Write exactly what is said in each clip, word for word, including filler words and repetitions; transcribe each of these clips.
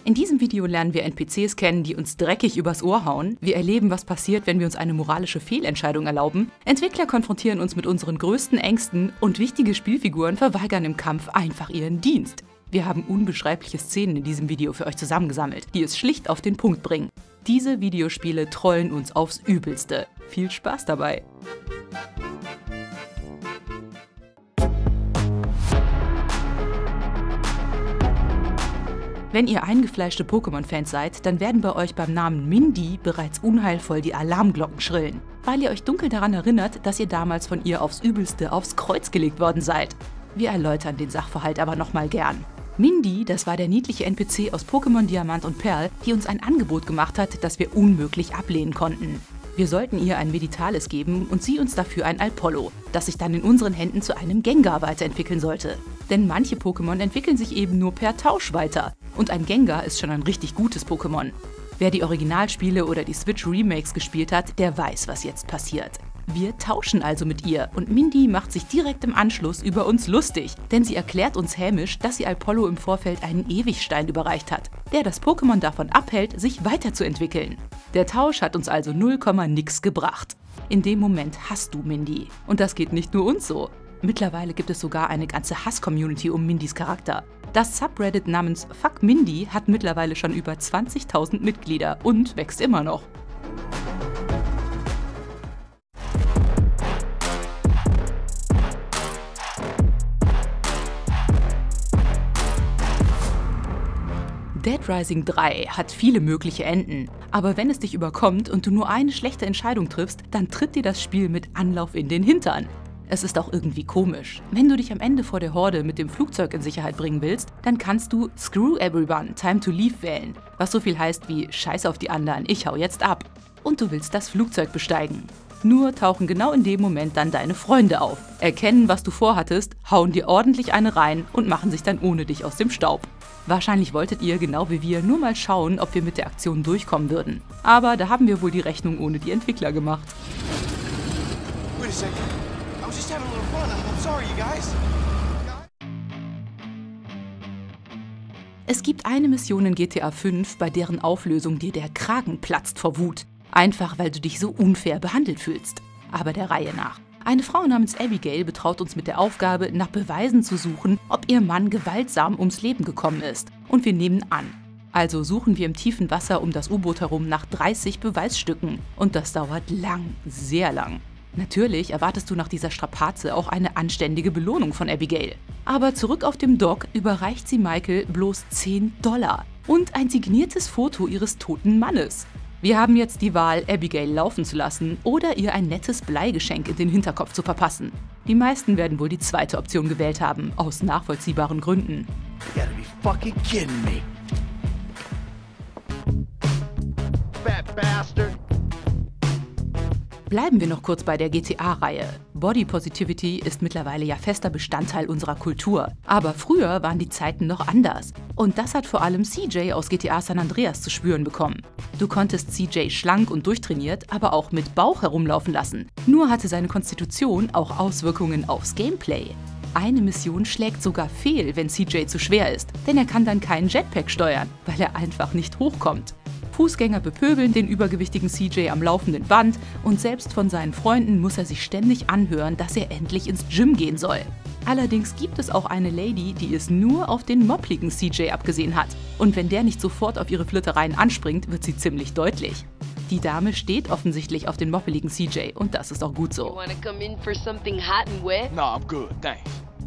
In diesem Video lernen wir N P Cs kennen, die uns dreckig übers Ohr hauen. Wir erleben, was passiert, wenn wir uns eine moralische Fehlentscheidung erlauben. Entwickler konfrontieren uns mit unseren größten Ängsten und wichtige Spielfiguren verweigern im Kampf einfach ihren Dienst. Wir haben unbeschreibliche Szenen in diesem Video für euch zusammengesammelt, die es schlicht auf den Punkt bringen. Diese Videospiele trollen uns aufs Übelste. Viel Spaß dabei! Wenn ihr eingefleischte Pokémon-Fans seid, dann werden bei euch beim Namen Mindy bereits unheilvoll die Alarmglocken schrillen, weil ihr euch dunkel daran erinnert, dass ihr damals von ihr aufs Übelste aufs Kreuz gelegt worden seid. Wir erläutern den Sachverhalt aber nochmal gern. Mindy, das war der niedliche N P C aus Pokémon Diamant und Perl, die uns ein Angebot gemacht hat, das wir unmöglich ablehnen konnten. Wir sollten ihr ein Meditales geben und sie uns dafür ein Alpollo, das sich dann in unseren Händen zu einem Gengar weiterentwickeln sollte. Denn manche Pokémon entwickeln sich eben nur per Tausch weiter und ein Gengar ist schon ein richtig gutes Pokémon. Wer die Originalspiele oder die Switch-Remakes gespielt hat, der weiß, was jetzt passiert. Wir tauschen also mit ihr und Mindy macht sich direkt im Anschluss über uns lustig, denn sie erklärt uns hämisch, dass sie Alpollo im Vorfeld einen Ewigstein überreicht hat, der das Pokémon davon abhält, sich weiterzuentwickeln. Der Tausch hat uns also null Komma nix gebracht. In dem Moment hasst du Mindy. Und das geht nicht nur uns so. Mittlerweile gibt es sogar eine ganze Hass-Community um Mindys Charakter. Das Subreddit namens Fuck Mindy hat mittlerweile schon über zwanzigtausend Mitglieder und wächst immer noch. Dead Rising drei hat viele mögliche Enden, aber wenn es dich überkommt und du nur eine schlechte Entscheidung triffst, dann tritt dir das Spiel mit Anlauf in den Hintern. Es ist auch irgendwie komisch. Wenn du dich am Ende vor der Horde mit dem Flugzeug in Sicherheit bringen willst, dann kannst du Screw Everyone, Time to Leave wählen, was so viel heißt wie Scheiß auf die anderen, ich hau jetzt ab. Und du willst das Flugzeug besteigen. Nur tauchen genau in dem Moment dann deine Freunde auf, erkennen, was du vorhattest, hauen dir ordentlich eine rein und machen sich dann ohne dich aus dem Staub. Wahrscheinlich wolltet ihr, genau wie wir, nur mal schauen, ob wir mit der Aktion durchkommen würden. Aber da haben wir wohl die Rechnung ohne die Entwickler gemacht. Wait a second. I was just having a little fun. I'm sorry, you guys. Es gibt eine Mission in G T A fünf, bei deren Auflösung dir der Kragen platzt vor Wut. Einfach, weil du dich so unfair behandelt fühlst. Aber der Reihe nach. Eine Frau namens Abigail betraut uns mit der Aufgabe, nach Beweisen zu suchen, ob ihr Mann gewaltsam ums Leben gekommen ist. Und wir nehmen an. Also suchen wir im tiefen Wasser um das U-Boot herum nach dreißig Beweisstücken. Und das dauert lang, sehr lang. Natürlich erwartest du nach dieser Strapaze auch eine anständige Belohnung von Abigail. Aber zurück auf dem Dock überreicht sie Michael bloß zehn Dollar und ein signiertes Foto ihres toten Mannes. Wir haben jetzt die Wahl, Abigail laufen zu lassen oder ihr ein nettes Bleigeschenk in den Hinterkopf zu verpassen. Die meisten werden wohl die zweite Option gewählt haben, aus nachvollziehbaren Gründen. You gotta be fucking kidding me. Fat bastard. Bleiben wir noch kurz bei der G T A-Reihe. Body Positivity ist mittlerweile ja fester Bestandteil unserer Kultur. Aber früher waren die Zeiten noch anders. Und das hat vor allem C J aus G T A San Andreas zu spüren bekommen. Du konntest C J schlank und durchtrainiert, aber auch mit Bauch herumlaufen lassen. Nur hatte seine Konstitution auch Auswirkungen aufs Gameplay. Eine Mission schlägt sogar fehl, wenn C J zu schwer ist, denn er kann dann keinen Jetpack steuern, weil er einfach nicht hochkommt. Fußgänger bepöbeln den übergewichtigen C J am laufenden Band und selbst von seinen Freunden muss er sich ständig anhören, dass er endlich ins Gym gehen soll. Allerdings gibt es auch eine Lady, die es nur auf den moppligen C J abgesehen hat. Und wenn der nicht sofort auf ihre Flittereien anspringt, wird sie ziemlich deutlich. Die Dame steht offensichtlich auf den moppeligen C J und das ist auch gut so. You wanna come in for something hot and wet? No, I'm good, thanks.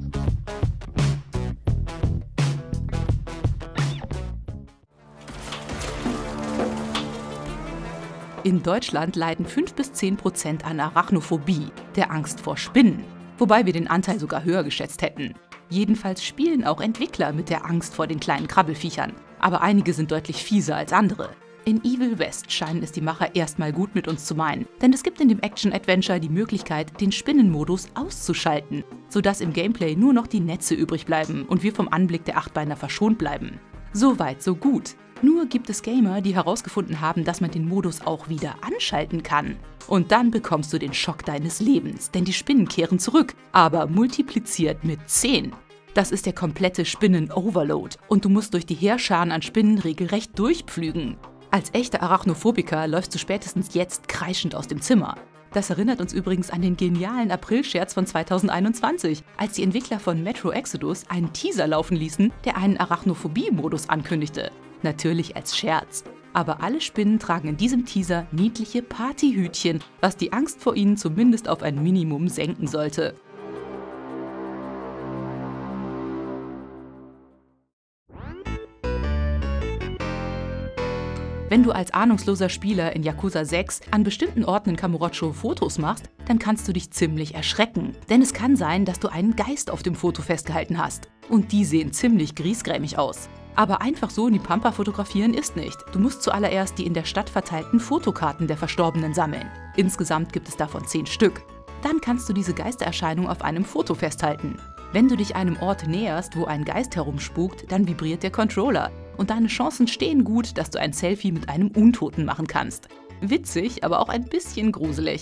In Deutschland leiden fünf bis zehn Prozent an Arachnophobie, der Angst vor Spinnen. Wobei wir den Anteil sogar höher geschätzt hätten. Jedenfalls spielen auch Entwickler mit der Angst vor den kleinen Krabbelfiechern. Aber einige sind deutlich fieser als andere. In Evil West scheinen es die Macher erstmal gut mit uns zu meinen, denn es gibt in dem Action-Adventure die Möglichkeit, den Spinnenmodus auszuschalten, sodass im Gameplay nur noch die Netze übrig bleiben und wir vom Anblick der Achtbeiner verschont bleiben. So weit, so gut. Nur gibt es Gamer, die herausgefunden haben, dass man den Modus auch wieder anschalten kann. Und dann bekommst du den Schock deines Lebens, denn die Spinnen kehren zurück, aber multipliziert mit zehn. Das ist der komplette Spinnen-Overload und du musst durch die Heerscharen an Spinnen regelrecht durchpflügen. Als echter Arachnophobiker läufst du spätestens jetzt kreischend aus dem Zimmer. Das erinnert uns übrigens an den genialen April-Scherz von zweitausendeinundzwanzig, als die Entwickler von Metro Exodus einen Teaser laufen ließen, der einen Arachnophobie-Modus ankündigte. Natürlich als Scherz. Aber alle Spinnen tragen in diesem Teaser niedliche Partyhütchen, was die Angst vor ihnen zumindest auf ein Minimum senken sollte. Wenn du als ahnungsloser Spieler in Yakuza sechs an bestimmten Orten in Kamurocho Fotos machst, dann kannst du dich ziemlich erschrecken. Denn es kann sein, dass du einen Geist auf dem Foto festgehalten hast. Und die sehen ziemlich griesgrämig aus. Aber einfach so in die Pampa fotografieren ist nicht. Du musst zuallererst die in der Stadt verteilten Fotokarten der Verstorbenen sammeln. Insgesamt gibt es davon zehn Stück. Dann kannst du diese Geistererscheinung auf einem Foto festhalten. Wenn du dich einem Ort näherst, wo ein Geist herumspukt, dann vibriert der Controller. Und deine Chancen stehen gut, dass du ein Selfie mit einem Untoten machen kannst. Witzig, aber auch ein bisschen gruselig.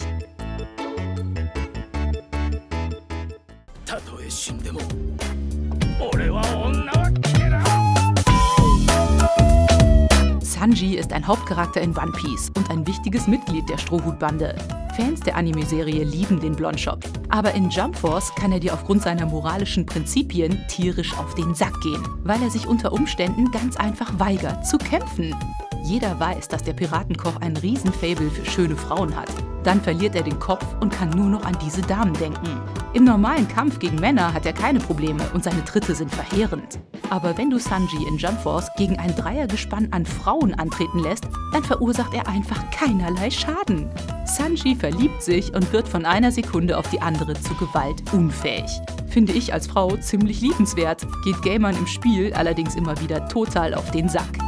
Sanji ist ein Hauptcharakter in One Piece und ein wichtiges Mitglied der Strohhutbande. Fans der Anime-Serie lieben den Blondschopf. Aber in Jump Force kann er dir aufgrund seiner moralischen Prinzipien tierisch auf den Sack gehen, weil er sich unter Umständen ganz einfach weigert zu kämpfen. Jeder weiß, dass der Piratenkoch ein Riesenfaible für schöne Frauen hat. Dann verliert er den Kopf und kann nur noch an diese Damen denken. Im normalen Kampf gegen Männer hat er keine Probleme und seine Tritte sind verheerend. Aber wenn du Sanji in Jump Force gegen ein Dreiergespann an Frauen antreten lässt, dann verursacht er einfach keinerlei Schaden. Sanji verliebt sich und wird von einer Sekunde auf die andere zu Gewalt unfähig. Finde ich als Frau ziemlich liebenswert, geht Gamern im Spiel allerdings immer wieder total auf den Sack.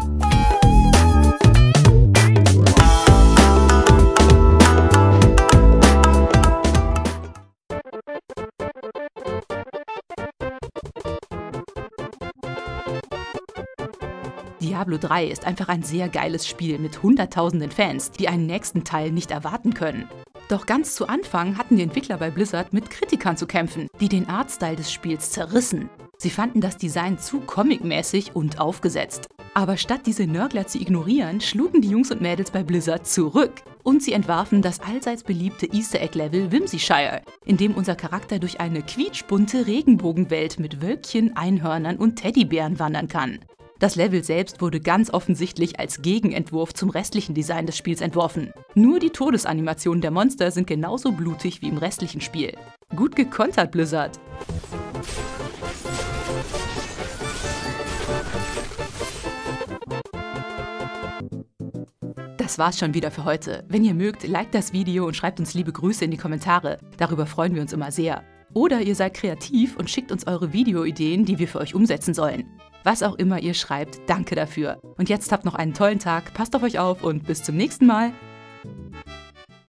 Diablo drei ist einfach ein sehr geiles Spiel mit hunderttausenden Fans, die einen nächsten Teil nicht erwarten können. Doch ganz zu Anfang hatten die Entwickler bei Blizzard mit Kritikern zu kämpfen, die den Artstyle des Spiels zerrissen. Sie fanden das Design zu comicmäßig und aufgesetzt. Aber statt diese Nörgler zu ignorieren, schlugen die Jungs und Mädels bei Blizzard zurück. Und sie entwarfen das allseits beliebte Easter Egg-Level Whimsyshire, in dem unser Charakter durch eine quietschbunte Regenbogenwelt mit Wölkchen, Einhörnern und Teddybären wandern kann. Das Level selbst wurde ganz offensichtlich als Gegenentwurf zum restlichen Design des Spiels entworfen. Nur die Todesanimationen der Monster sind genauso blutig wie im restlichen Spiel. Gut gekontert, Blizzard! Das war's schon wieder für heute. Wenn ihr mögt, liked das Video und schreibt uns liebe Grüße in die Kommentare. Darüber freuen wir uns immer sehr. Oder ihr seid kreativ und schickt uns eure Videoideen, die wir für euch umsetzen sollen. Was auch immer ihr schreibt, danke dafür. Und jetzt habt noch einen tollen Tag, passt auf euch auf und bis zum nächsten Mal.